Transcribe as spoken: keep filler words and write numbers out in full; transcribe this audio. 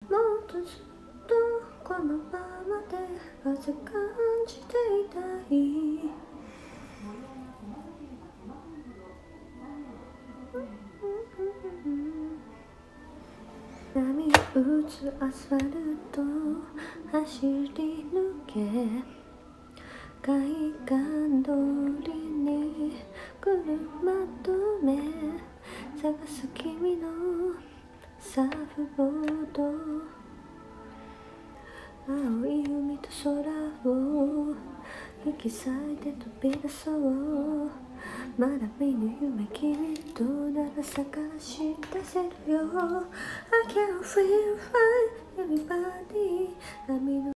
っとずっとこのままで風感じていたい。波打つアスファルト走り抜け、海岸通りに車止め、探す君のサーフボード、青い海と空を引き裂いて飛び出そう。まだ見ぬ夢、君となら探し出せるよ。I can't feel fine, everybody.